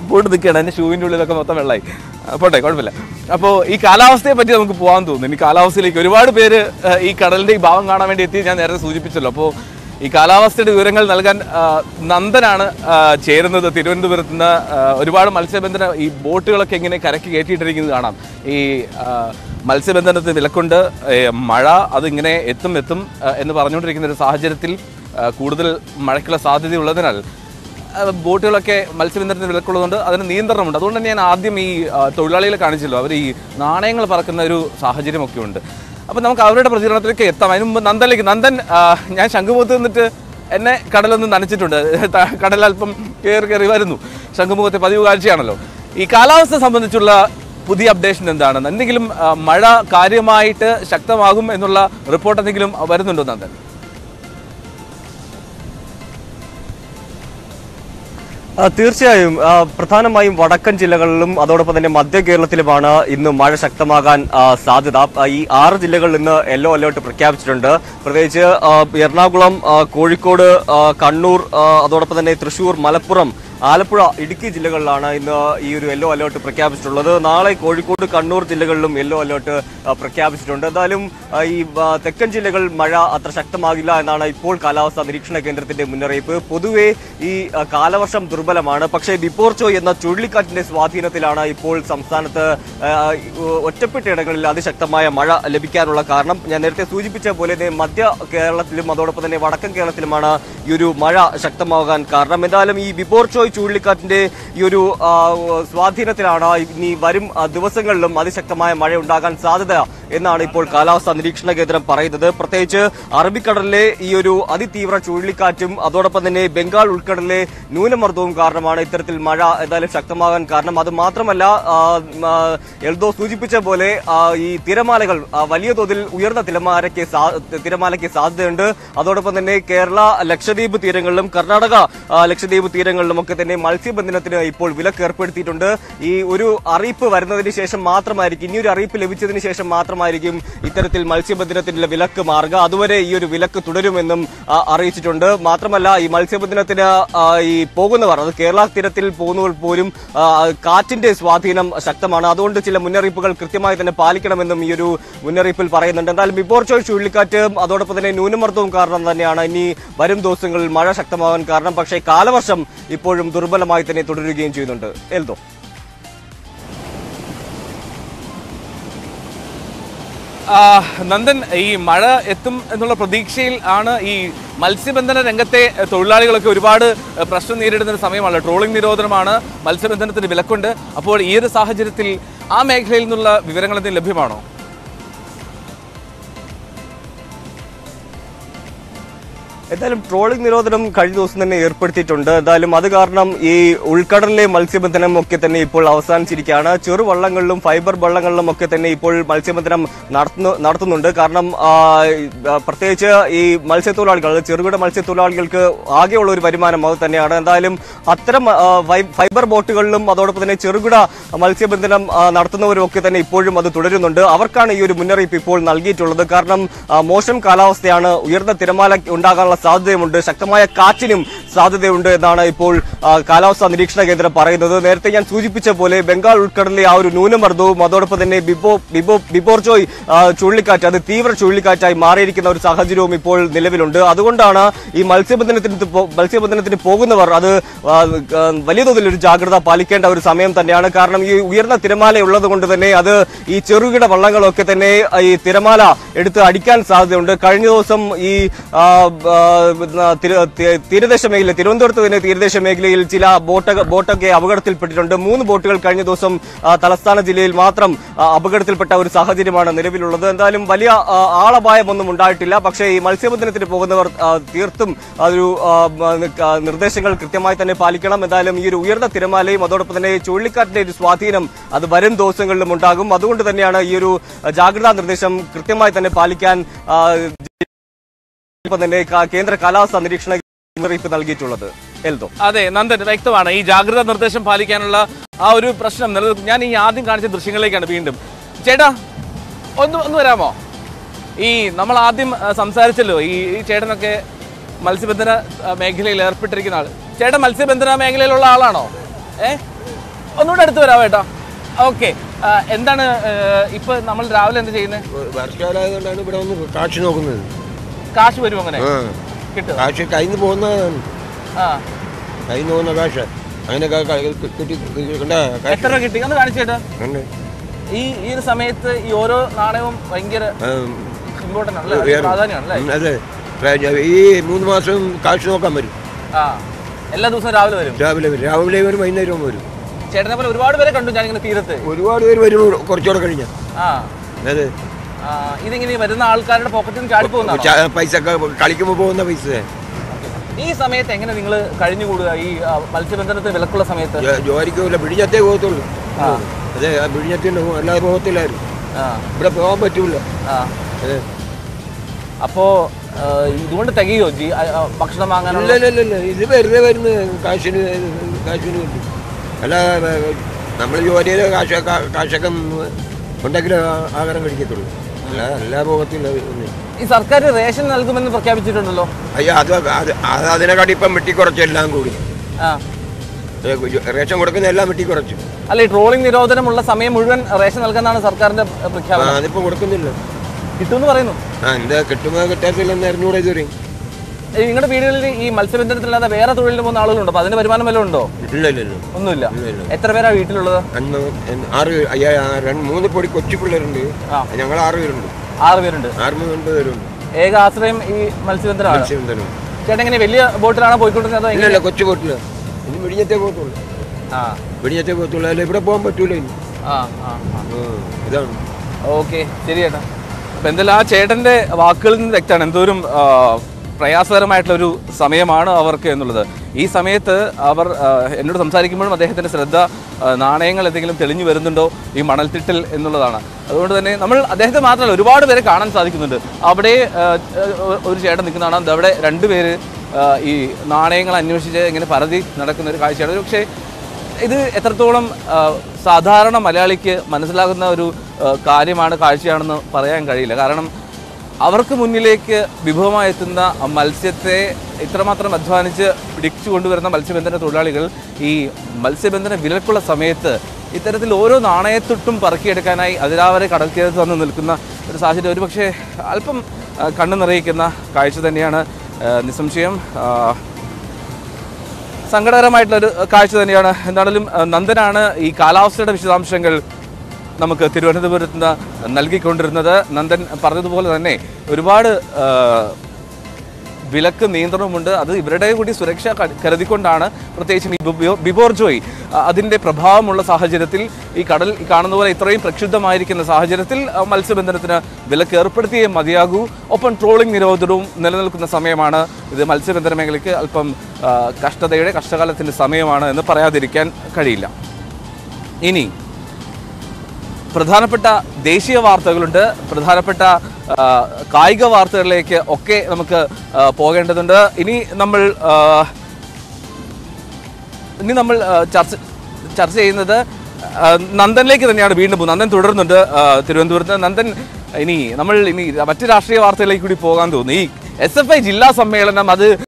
പോയിട്ട് നിൽക്കുകയാണ്. എൻ്റെ ഷൂവിൻ്റെ ഉള്ളിലൊക്കെ മൊത്തം വെള്ളമായി. പോട്ടെ, കുഴപ്പമില്ല. അപ്പോൾ ഈ കാലാവസ്ഥയെ പറ്റി നമുക്ക് പോകാൻ തോന്നുന്നു. ഈ കാലാവസ്ഥയിലേക്ക് ഒരുപാട് പേര് ഈ കടലിൻ്റെ ഈ ഭാവം കാണാൻ വേണ്ടി എത്തി. ഞാൻ നേരത്തെ സൂചിപ്പിച്ചല്ലോ. അപ്പോൾ ഈ കാലാവസ്ഥയുടെ വിവരങ്ങൾ നൽകാൻ നന്ദനാണ് ചേരുന്നത്. തിരുവനന്തപുരത്ത് നിന്ന് ഒരുപാട് മത്സ്യബന്ധന ഈ ബോട്ടുകളൊക്കെ ഇങ്ങനെ കരയ്ക്ക് കയറ്റിയിട്ടിരിക്കുന്നത് കാണാം. ഈ മത്സ്യബന്ധനത്തിന് വിലക്കുണ്ട്, മഴ അതിങ്ങനെ എത്തും എന്ന് പറഞ്ഞുകൊണ്ടിരിക്കുന്ന ഒരു സാഹചര്യത്തിൽ കൂടുതൽ മഴയ്ക്കുള്ള സാധ്യതയുള്ളതിനാൽ ബോട്ടുകളൊക്കെ മത്സ്യബന്ധനത്തിന് വിലക്കുള്ളതുകൊണ്ട് അതിന് നിയന്ത്രണമുണ്ട്. അതുകൊണ്ട് തന്നെ ഞാൻ ആദ്യം ഈ തൊഴിലാളികളെ കാണിച്ചല്ലോ, അവർ ഈ നാണയങ്ങൾ പറക്കുന്ന ഒരു സാഹചര്യമൊക്കെ ഉണ്ട്. അപ്പം നമുക്ക് അവരുടെ പ്രതികരണത്തിലേക്ക് എത്താം. അതിന് മുമ്പ് നന്ദൻ, ഞാൻ ശംഖുമുഖത്ത് നിന്നിട്ട് എന്നെ കടലൊന്നും നനച്ചിട്ടുണ്ട്. കടലൽപ്പം കയറി വരുന്നു. ശംഖുമുഖത്തെ പതിവ് കാഴ്ചയാണല്ലോ. ഈ കാലാവസ്ഥ സംബന്ധിച്ചുള്ള പുതിയ അപ്ഡേഷൻ എന്താണ്? എന്തെങ്കിലും മഴ കാര്യമായിട്ട് ശക്തമാകും എന്നുള്ള റിപ്പോർട്ട് എന്തെങ്കിലും വരുന്നുണ്ടോ നന്ദൻ? തീർച്ചയായും പ്രധാനമായും വടക്കൻ ജില്ലകളിലും അതോടൊപ്പം തന്നെ മധ്യ കേരളത്തിലുമാണ് ഇന്ന് മഴ ശക്തമാകാൻ സാധ്യത. ഈ 6 ജില്ലകളിൽ ഇന്ന് യെല്ലോ അലേർട്ട് പ്രഖ്യാപിച്ചിട്ടുണ്ട്. പ്രത്യേകിച്ച് എറണാകുളം, കോഴിക്കോട്, കണ്ണൂർ, അതോടൊപ്പം തന്നെ തൃശൂർ, മലപ്പുറം, ആലപ്പുഴ, ഇടുക്കി ജില്ലകളിലാണ് ഇന്ന് ഈ ഒരു യെല്ലോ അലേർട്ട് പ്രഖ്യാപിച്ചിട്ടുള്ളത്. നാളെ കോഴിക്കോട്, കണ്ണൂർ ജില്ലകളിലും യെല്ലോ അലേർട്ട് പ്രഖ്യാപിച്ചിട്ടുണ്ട്. എന്തായാലും ഈ തെക്കൻ ജില്ലകൾ മഴ അത്ര ശക്തമാകില്ല എന്നാണ് ഇപ്പോൾ കാലാവസ്ഥാ നിരീക്ഷണ കേന്ദ്രത്തിന്റെ മുന്നറിയിപ്പ്. പൊതുവെ ഈ കാലവർഷം ദുർബലമാണ്. പക്ഷേ ബിപ്പോർചോയ് എന്ന ചുഴലിക്കാറ്റിന്റെ സ്വാധീനത്തിലാണ് ഇപ്പോൾ സംസ്ഥാനത്ത് ഒറ്റപ്പെട്ടയിടങ്ങളിൽ അതിശക്തമായ മഴ ലഭിക്കാനുള്ള കാരണം. ഞാൻ നേരത്തെ സൂചിപ്പിച്ച പോലെ മധ്യ കേരളത്തിലും അതോടൊപ്പം തന്നെ വടക്കൻ കേരളത്തിലുമാണ് ഈ ഒരു മഴ ശക്തമാകാൻ കാരണം. എന്തായാലും ഈ ബിപ്പോർചോയ് ചുഴലിക്കാറ്റിന്റെ ഈ ഒരു സ്വാധീനത്തിലാണ് ഇനി വരും ദിവസങ്ങളിലും അതിശക്തമായ മഴ ഉണ്ടാകാൻ സാധ്യത എന്നാണ് ഇപ്പോൾ കാലാവസ്ഥാ നിരീക്ഷണ കേന്ദ്രം പറയുന്നത്. പ്രത്യേകിച്ച് അറബിക്കടലിലെ ഈ ഒരു അതിതീവ്ര ചുഴലിക്കാറ്റും അതോടൊപ്പം തന്നെ ബംഗാൾ ഉൾക്കടലിലെ ന്യൂനമർദ്ദവും കാരണമാണ് ഇത്തരത്തിൽ മഴ എന്തായാലും ശക്തമാകാൻ കാരണം. അത് മാത്രമല്ല, എൽദോ സൂചിപ്പിച്ച പോലെ ഈ തിരമാലകൾ വലിയ തോതിൽ ഉയർന്ന തിരമാലയ്ക്ക് സാധ്യതയുണ്ട്. അതോടൊപ്പം തന്നെ കേരള ലക്ഷദ്വീപ് തീരങ്ങളിലും കർണാടക ലക്ഷദ്വീപ് തീരങ്ങളിലും ഒക്കെ തന്നെ മത്സ്യബന്ധനത്തിന് ഇപ്പോൾ വിലക്ക് ഏർപ്പെടുത്തിയിട്ടുണ്ട്. ഈ ഒരു അറിയിപ്പ് വരുന്നതിന് ശേഷം മാത്രമായിരിക്കും, ഇനിയൊരു അറിയിപ്പ് ലഭിച്ചതിന് ശേഷം മാത്രമായിരിക്കും ഇത്തരത്തിൽ മത്സ്യബന്ധനത്തിനുള്ള വിലക്ക് മാറുക. അതുവരെ ഈ ഒരു വിലക്ക് തുടരുമെന്നും അറിയിച്ചിട്ടുണ്ട്. മാത്രമല്ല, ഈ മത്സ്യബന്ധനത്തിന് ഈ പോകുന്നവർ, അത് കേരള തീരത്തിൽ പോകുന്നവർ പോലും കാറ്റിന്റെ സ്വാധീനം ശക്തമാണ്. അതുകൊണ്ട് ചില മുന്നറിയിപ്പുകൾ കൃത്യമായി തന്നെ പാലിക്കണമെന്നും ഈ ഒരു മുന്നറിയിപ്പിൽ പറയുന്നുണ്ട്. എന്തായാലും ബിപ്പോർചോയ് ചുഴലിക്കാറ്റ് അതോടൊപ്പം തന്നെ ന്യൂനമർദ്ദവും കാരണം തന്നെയാണ് ഇനി വരും ദിവസങ്ങളിൽ മഴ ശക്തമാകാൻ കാരണം. പക്ഷേ കാലവർഷം ഇപ്പോഴും ദുർബലമായി തന്നെ തുടരുകയും ചെയ്യുന്നുണ്ട്. എൽദോ, നന്ദൻ, ഈ മഴ എത്തും എന്നുള്ള പ്രതീക്ഷയിൽ ആണ് ഈ മത്സ്യബന്ധന രംഗത്തെ തൊഴിലാളികളൊക്കെ ഒരുപാട് പ്രശ്നം നേരിടുന്ന ഒരു സമയമാണ്. ട്രോളിംഗ് നിരോധനമാണ്, മത്സ്യബന്ധനത്തിന് വിലക്കുണ്ട്. അപ്പോൾ ഈ ഒരു സാഹചര്യത്തിൽ ആ മേഖലയിൽ നിന്നുള്ള വിവരങ്ങൾ എന്തെങ്കിലും ലഭ്യമാണോ? എന്തായാലും ട്രോളിംഗ് നിരോധനം കഴിഞ്ഞ ദിവസം തന്നെ ഏർപ്പെടുത്തിയിട്ടുണ്ട്. എന്തായാലും അത് കാരണം ഈ ഉൾക്കടലിലെ മത്സ്യബന്ധനം ഒക്കെ തന്നെ ഇപ്പോൾ അവസാനിച്ചിരിക്കുകയാണ്. ചെറുവള്ളങ്ങളിലും ഫൈബർ വള്ളങ്ങളിലും ഒക്കെ തന്നെ ഇപ്പോൾ മത്സ്യബന്ധനം നടത്തുന്നുണ്ട്. കാരണം പ്രത്യേകിച്ച് ഈ മത്സ്യത്തൊഴിലാളികൾ, ചെറുകിട മത്സ്യത്തൊഴിലാളികൾക്ക് ആകെയുള്ള ഒരു വരുമാനം അത് തന്നെയാണ്. എന്തായാലും അത്തരം ഫൈബർ ബോട്ടുകളിലും അതോടൊപ്പം തന്നെ ചെറുകിട മത്സ്യബന്ധനം നടത്തുന്നവരും ഒക്കെ തന്നെ ഇപ്പോഴും അത് തുടരുന്നുണ്ട്. അവർക്കാണ് ഈ ഒരു മുന്നറിയിപ്പ് ഇപ്പോൾ നൽകിയിട്ടുള്ളത്. കാരണം മോശം കാലാവസ്ഥയാണ്, ഉയർന്ന തിരമാല ഉണ്ടാകാനുള്ള സാധ്യതയുമുണ്ട്, ശക്തമായ കാറ്റിനും സാധ്യതയുണ്ട് എന്നാണ് ഇപ്പോൾ കാലാവസ്ഥാ നിരീക്ഷണ കേന്ദ്രം പറയുന്നത്. നേരത്തെ ഞാൻ സൂചിപ്പിച്ച പോലെ ബംഗാൾ ഉൾക്കടലിലെ ആ ഒരു ന്യൂനമർദ്ദവും അതോടൊപ്പം തന്നെ ബിപ്പോർചോയ് ചുഴലിക്കാറ്റ്, അത് തീവ്ര ചുഴലിക്കാറ്റായി മാറിയിരിക്കുന്ന ഒരു സാഹചര്യവും ഇപ്പോൾ നിലവിലുണ്ട്. അതുകൊണ്ടാണ് ഈ മത്സ്യബന്ധനത്തിന് പോകുന്നവർ അത് വലിയ തോതിൽ ഒരു ജാഗ്രത പാലിക്കേണ്ട ഒരു സമയം തന്നെയാണ്. കാരണം ഈ ഉയർന്ന തിരമാല ഉള്ളത് കൊണ്ട് തന്നെ അത് ഈ ചെറുകിട വള്ളങ്ങളൊക്കെ തന്നെ ഈ തിരമാല എടുത്ത് അടിക്കാൻ സാധ്യതയുണ്ട്. കഴിഞ്ഞ ദിവസം ഈ തീരദേശ മേഖല, തിരുവനന്തപുരത്ത് തന്നെ തീരദേശ മേഖലയിൽ ചില ബോട്ടൊക്കെ അപകടത്തിൽപ്പെട്ടിട്ടുണ്ട്. 3 ബോട്ടുകൾ കഴിഞ്ഞ ദിവസം തലസ്ഥാന ജില്ലയിൽ മാത്രം അപകടത്തിൽപ്പെട്ട ഒരു സാഹചര്യമാണ് നിലവിലുള്ളത്. എന്തായാലും വലിയ ആളപായമൊന്നും ഉണ്ടായിട്ടില്ല. പക്ഷേ ഈ മത്സ്യബന്ധനത്തിന് പോകുന്നവർ തീർത്തും ഒരു നിർദ്ദേശങ്ങൾ കൃത്യമായി തന്നെ പാലിക്കണം. എന്തായാലും ഈ ഒരു ഉയർന്ന തിരമാലയും അതോടൊപ്പം തന്നെ ചുഴലിക്കാറ്റിന്റെ ഒരു സ്വാധീനം അത് വരും ദിവസങ്ങളിലും ഉണ്ടാകും. അതുകൊണ്ട് തന്നെയാണ് ഈ ഒരു ജാഗ്രതാ നിർദ്ദേശം കൃത്യമായി തന്നെ പാലിക്കാൻ തന്നെ കേന്ദ്ര കാലാവസ്ഥാ നിരീക്ഷണ മുന്നറിയിപ്പ് നൽകിയിട്ടുള്ളത്. എൽദോ, അതെ നന്ദൻ, വ്യക്തമാണ് ഈ ജാഗ്രതാ നിർദ്ദേശം പാലിക്കാനുള്ള ആ ഒരു പ്രശ്നം നിലനിൽക്കും. ഞാൻ ഈ ആദ്യം കാണിച്ച ദൃശ്യങ്ങളിലേക്കാണ് വീണ്ടും. ചേട്ടാ ഒന്ന് വരാമോ? ഈ നമ്മൾ ആദ്യം സംസാരിച്ചല്ലോ, ഈ ചേട്ടനൊക്കെ മത്സ്യബന്ധന മേഖലയിൽ ഏർപ്പെട്ടിരിക്കുന്ന ആൾ. ചേട്ടൻ മത്സ്യബന്ധന മേഖലയിലുള്ള ആളാണോ? ഒന്നുകൂടെ അടുത്ത് വരാമോ ഏട്ടാ? ഓക്കെ, എന്താണ് ഇപ്പൊ നമ്മൾ രാവിലെ എന്താ ചെയ്യുന്നത്? വർഷകാലമായതുകൊണ്ടാണ് ഇവിടെ വന്ന് കാശ് നോക്കുന്നത്. കാശ് വരും അങ്ങനെ കിട്ടും? കാശ് കയ്യിൽ പോകുന്നതാണ്, കയ്യിൽ പോകുന്ന കാശ് അങ്ങനെ കിട്ടി. എത്ര രൂപ കിട്ടി ഒന്ന് കാണിച്ചേട്ടാ. ഈ ഒരു സമയത്ത് ഈ ഓരോ നാണയവും ഭയങ്കര ഇമ്പോർട്ടൻ്റ് ആണല്ലേ, പ്രാധാന്യമാണല്ലേ? അതെ, ഈ 3 മാസം കാശ് നോക്കാൻ വരും. എല്ലാ ദിവസവും രാവിലെ വരും? രാവിലെ വരും, വൈകുന്നേരം വരും. ചേട്ടനെ പോലെ ഒരുപാട് പേരെ കണ്ടു ഞാനിങ്ങനെ തീരത്ത്. ഒരുപാട് പേര് വരും കുറച്ചുകൂടെ കഴിഞ്ഞ. അതെ, ഇതിങ്ങനെ വരുന്ന ആൾക്കാരുടെ പോക്കറ്റിൽ നിന്ന് ചാടി പോകുന്ന പൈസ, കളിക്കുമ്പോൾ പോകുന്ന പൈസ. ഈ സമയത്ത് എങ്ങനെ നിങ്ങൾ കഴിഞ്ഞുകൂടുക ഈ മത്സ്യബന്ധനത്തിന് വിലക്കുള്ള സമയത്ത്? ജോലിക്കില്ല, പിടിഞ്ഞത്തേ പോകത്തുള്ളൂ. അതെ, പിടിഞ്ഞത്തിന്റെ അല്ലാതെ പോകത്തില്ലായിരുന്നു. ഇവിടെ പോകാൻ പറ്റൂല. അതെ, അപ്പോ ഇതുകൊണ്ട് തികയോ ഭക്ഷണം വാങ്ങാനുള്ള? ഇല്ല, ഇത് വെറുതെ വരുന്ന കാശിന് വേണ്ടി. അല്ല, നമ്മൾ ജോലിയിലെ കാശൊക്കെ ഉണ്ടെങ്കിലും ആഹാരം കഴിക്കത്തുള്ളൂ, എല്ലാ പോകത്തില്ല. ഈ സർക്കാർ റേഷൻ നൽകുമെന്ന് പ്രഖ്യാപിച്ചിട്ടുണ്ടല്ലോ. അയ്യോ, അതിനെക്കാട്ടി ഇപ്പം വെട്ടിക്കുറച്ചെല്ലാം കൂടി. റേഷൻ കൊടുക്കുന്ന എല്ലാം വെട്ടിക്കുറച്ചു. അല്ല, ഈ ട്രോളിംഗ് നിരോധനമുള്ള സമയം മുഴുവൻ റേഷൻ നൽകാനാണ് സർക്കാരിന്റെ പ്രഖ്യാപനം. അതിപ്പോ കൊടുക്കുന്നില്ല. കിട്ടുമെന്ന് പറയുന്നു. എന്താ കിട്ടുമോ കിട്ടാത്തില്ലെന്ന് അറിഞ്ഞൂടെ ഇതുവരെ. നിങ്ങളുടെ വീടുകളിൽ ഈ മത്സ്യബന്ധനത്തിലല്ലാതെ വേറെ തൊഴിലിന് പോകുന്ന ആളുകളുണ്ടോ? അപ്പൊ അതിന് വരുമാനം വല്ലതും ഉണ്ടോ? ഇല്ല, ഒന്നുമില്ല. എത്ര പേരാ വീട്ടിലുള്ളത്? 3 പൊടി കൊച്ചു പിള്ളേരുണ്ട്. ഞങ്ങൾ 6 പേരുണ്ട്. 6 പേരുണ്ട്. 9 പേരുണ്ട്. ഏക ആശ്രയം ഈ മത്സ്യബന്ധനമാണ്. ചേട്ടൻ എങ്ങനെ വലിയ ബോട്ടിലാണോ പോയിക്കൊണ്ടിരുന്നത്? ഇല്ല, കൊച്ചു ബോട്ടില്. ഇനി വെടിഞ്ഞത്തേ പോകത്തുള്ളൂ. വെടിഞ്ഞത്തേ പോകത്തുള്ളൂ. അല്ല, ഇവിടെ പോകാൻ പറ്റൂല ഇനി. ഇതാണ്. ഓക്കെ, ശരി ചേട്ടാ. അപ്പൊ എന്തായാലും ആ ചേട്ടന്റെ വാക്കുകളിൽ നിന്ന് വ്യക്തമാണ് എന്തോരം പ്രയാസകരമായിട്ടുള്ളൊരു സമയമാണ് അവർക്ക് എന്നുള്ളത്. ഈ സമയത്ത് അവർ എന്നോട് സംസാരിക്കുമ്പോഴും അദ്ദേഹത്തിൻ്റെ ശ്രദ്ധ നാണയങ്ങൾ എന്തെങ്കിലും തെളിഞ്ഞു വരുന്നുണ്ടോ ഈ മണൽത്തിട്ടിൽ എന്നുള്ളതാണ്. അതുകൊണ്ട് തന്നെ നമ്മൾ അദ്ദേഹത്തെ മാത്രമല്ല ഒരുപാട് പേരെ കാണാൻ സാധിക്കുന്നുണ്ട്. അവിടെ ഒരു ചേട്ടൻ നിൽക്കുന്നതാണ്, അവിടെ 2 പേര് ഈ നാണയങ്ങൾ അന്വേഷിച്ച് ഇങ്ങനെ പരതി നടക്കുന്ന ഒരു കാഴ്ചയാണ്. പക്ഷേ ഇത് എത്രത്തോളം സാധാരണ മലയാളിക്ക് മനസ്സിലാകുന്ന ഒരു കാര്യമാണ്, കാഴ്ചയാണെന്ന് പറയാൻ കഴിയില്ല. കാരണം അവർക്ക് മുന്നിലേക്ക് വിഭവമായി എത്തുന്ന മത്സ്യത്തെ ഇത്രമാത്രം അധ്വാനിച്ച് പിടിച്ചു കൊണ്ടുവരുന്ന മത്സ്യബന്ധന തൊഴിലാളികൾ ഈ മത്സ്യബന്ധന വിലക്കുള്ള സമയത്ത് ഇത്തരത്തിൽ ഓരോ നാണയത്തൊട്ടും പറക്കിയെടുക്കാനായി അതിരാവരെ കടൽ തീരത്ത് വന്ന് നിൽക്കുന്ന ഒരു സാഹചര്യം ഒരുപക്ഷെ അല്പം കണ്ണു നിറയിക്കുന്ന കാഴ്ച തന്നെയാണ്. നിസ്സംശയം സങ്കടകരമായിട്ടുള്ളൊരു കാഴ്ച തന്നെയാണ്. എന്താണെങ്കിലും നന്ദനാണ് ഈ കാലാവസ്ഥയുടെ വിശദാംശങ്ങൾ നമുക്ക് തിരുവനന്തപുരത്ത് നിന്ന് നൽകിക്കൊണ്ടിരുന്നത്. നന്ദൻ പറഞ്ഞതുപോലെ തന്നെ ഒരുപാട് വിലക്ക് നിയന്ത്രണമുണ്ട്. അത് ഇവരുടെ കൂടി സുരക്ഷ കരുതിക്കൊണ്ടാണ്, പ്രത്യേകിച്ചും ഈ ബിബോർജോയ് അതിൻ്റെ പ്രഭാവമുള്ള സാഹചര്യത്തിൽ ഈ കടൽ കാണുന്ന പോലെ ഇത്രയും പ്രക്ഷുബ്ധമായിരിക്കുന്ന സാഹചര്യത്തിൽ മത്സ്യബന്ധനത്തിന് വിലക്ക് ഏർപ്പെടുത്തിയേ മതിയാകൂ. ഒപ്പം ട്രോളിംഗ് നിരോധനവും നിലനിൽക്കുന്ന സമയമാണ്. ഇത് മത്സ്യബന്ധന മേഖലയ്ക്ക് അല്പം കഷ്ടകാലത്തിൻ്റെ സമയമാണ് എന്ന് പറയാതിരിക്കാൻ കഴിയില്ല. ഇനി പ്രധാനപ്പെട്ട ദേശീയ വാർത്തകളുണ്ട്, പ്രധാനപ്പെട്ട കായിക വാർത്തകളിലേക്ക് ഒക്കെ നമുക്ക് പോകേണ്ടതുണ്ട്. ഇനി നമ്മൾ ചർച്ച ചെയ്യുന്നത് നന്ദനിലേക്ക് തന്നെയാണ്. വീണ്ടും നന്ദൻ തുടരുന്നുണ്ട് തിരുവനന്തപുരത്ത്. നന്ദൻ, ഇനി മറ്റ് രാഷ്ട്രീയ വാർത്തകളിലേക്ക് കൂടി പോകാൻ തോന്നുന്നു. ഈ SFI ജില്ലാ സമ്മേളനം അത്